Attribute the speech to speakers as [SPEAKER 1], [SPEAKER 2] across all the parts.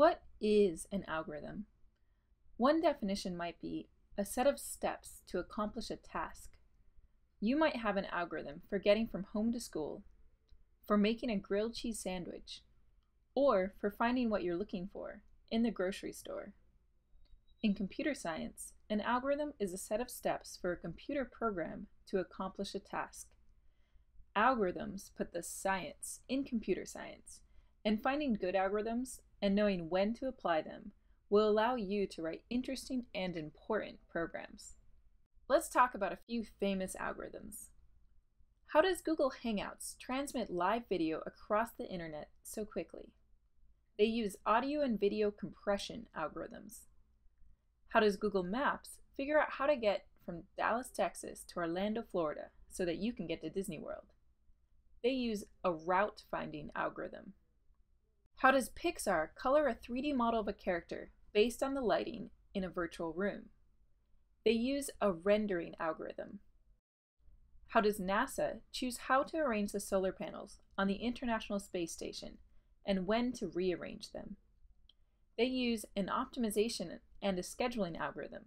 [SPEAKER 1] What is an algorithm? One definition might be a set of steps to accomplish a task. You might have an algorithm for getting from home to school, for making a grilled cheese sandwich, or for finding what you're looking for in the grocery store. In computer science, an algorithm is a set of steps for a computer program to accomplish a task. Algorithms put the science in computer science, and finding good algorithms and knowing when to apply them will allow you to write interesting and important programs. Let's talk about a few famous algorithms. How does Google Hangouts transmit live video across the internet so quickly? They use audio and video compression algorithms. How does Google Maps figure out how to get from Dallas, Texas to Orlando, Florida so that you can get to Disney World? They use a route finding algorithm. How does Pixar color a 3D model of a character based on the lighting in a virtual room? They use a rendering algorithm. How does NASA choose how to arrange the solar panels on the International Space Station and when to rearrange them? They use an optimization and a scheduling algorithm.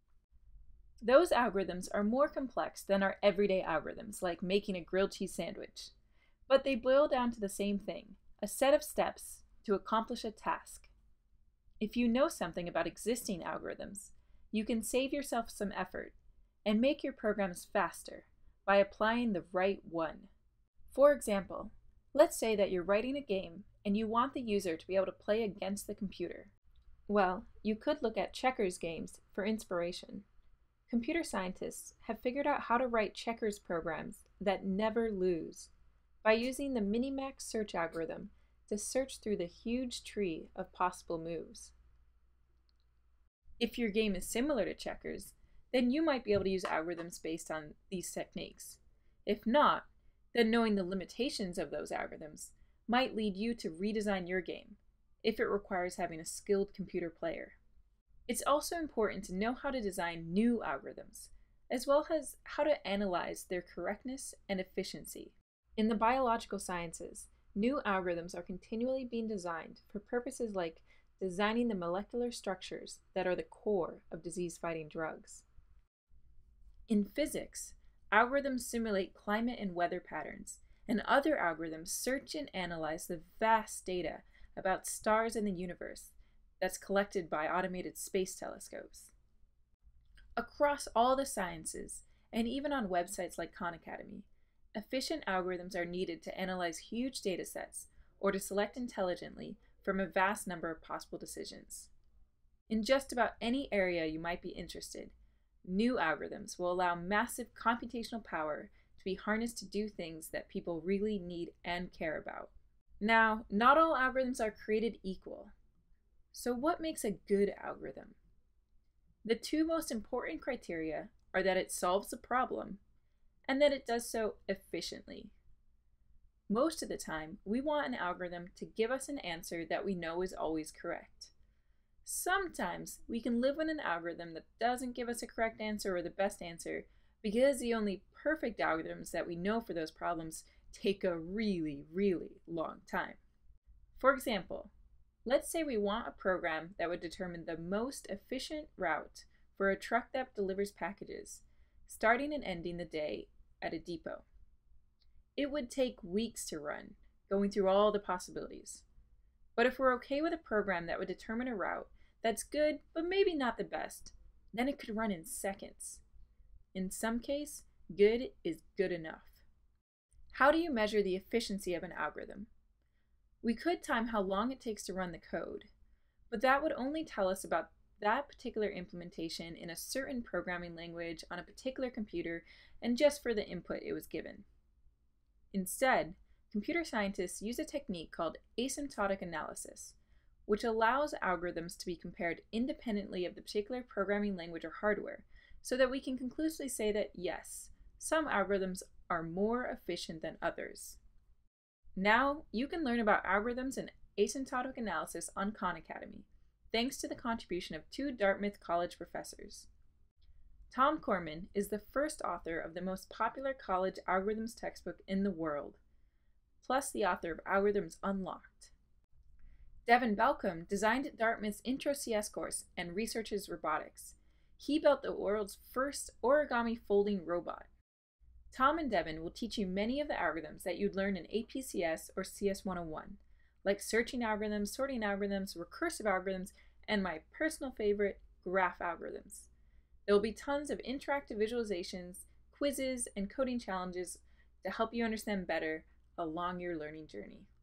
[SPEAKER 1] Those algorithms are more complex than our everyday algorithms, like making a grilled cheese sandwich, but they boil down to the same thing, a set of steps to accomplish a task. If you know something about existing algorithms, you can save yourself some effort and make your programs faster by applying the right one. For example, let's say that you're writing a game and you want the user to be able to play against the computer. Well, you could look at checkers games for inspiration. Computer scientists have figured out how to write checkers programs that never lose by using the Minimax search algorithm to search through the huge tree of possible moves. If your game is similar to checkers, then you might be able to use algorithms based on these techniques. If not, then knowing the limitations of those algorithms might lead you to redesign your game if it requires having a skilled computer player. It's also important to know how to design new algorithms, as well as how to analyze their correctness and efficiency. In the biological sciences, new algorithms are continually being designed for purposes like designing the molecular structures that are the core of disease-fighting drugs. In physics, algorithms simulate climate and weather patterns, and other algorithms search and analyze the vast data about stars in the universe that's collected by automated space telescopes. Across all the sciences, and even on websites like Khan Academy, efficient algorithms are needed to analyze huge data sets or to select intelligently from a vast number of possible decisions. In just about any area you might be interested, new algorithms will allow massive computational power to be harnessed to do things that people really need and care about. Now, not all algorithms are created equal. So what makes a good algorithm? The two most important criteria are that it solves the problem and that it does so efficiently. Most of the time, we want an algorithm to give us an answer that we know is always correct. Sometimes we can live with an algorithm that doesn't give us a correct answer or the best answer because the only perfect algorithms that we know for those problems take a really, really long time. For example, let's say we want a program that would determine the most efficient route for a truck that delivers packages, starting and ending the day at a depot. It would take weeks to run, going through all the possibilities. But if we're okay with a program that would determine a route that's good, but maybe not the best, then it could run in seconds. In some case, good is good enough. How do you measure the efficiency of an algorithm? We could time how long it takes to run the code, but that would only tell us about that particular implementation in a certain programming language on a particular computer and just for the input it was given. Instead, computer scientists use a technique called asymptotic analysis, which allows algorithms to be compared independently of the particular programming language or hardware, so that we can conclusively say that yes, some algorithms are more efficient than others. Now, you can learn about algorithms and asymptotic analysis on Khan Academy, thanks to the contribution of two Dartmouth College professors. Tom Corman is the first author of the most popular college algorithms textbook in the world, plus the author of Algorithms Unlocked. Devin Balcom designed Dartmouth's Intro CS course and researches robotics. He built the world's first origami folding robot. Tom and Devin will teach you many of the algorithms that you'd learn in APCS or CS 101, like searching algorithms, sorting algorithms, recursive algorithms, and my personal favorite, graph algorithms. There will be tons of interactive visualizations, quizzes, and coding challenges to help you understand better along your learning journey.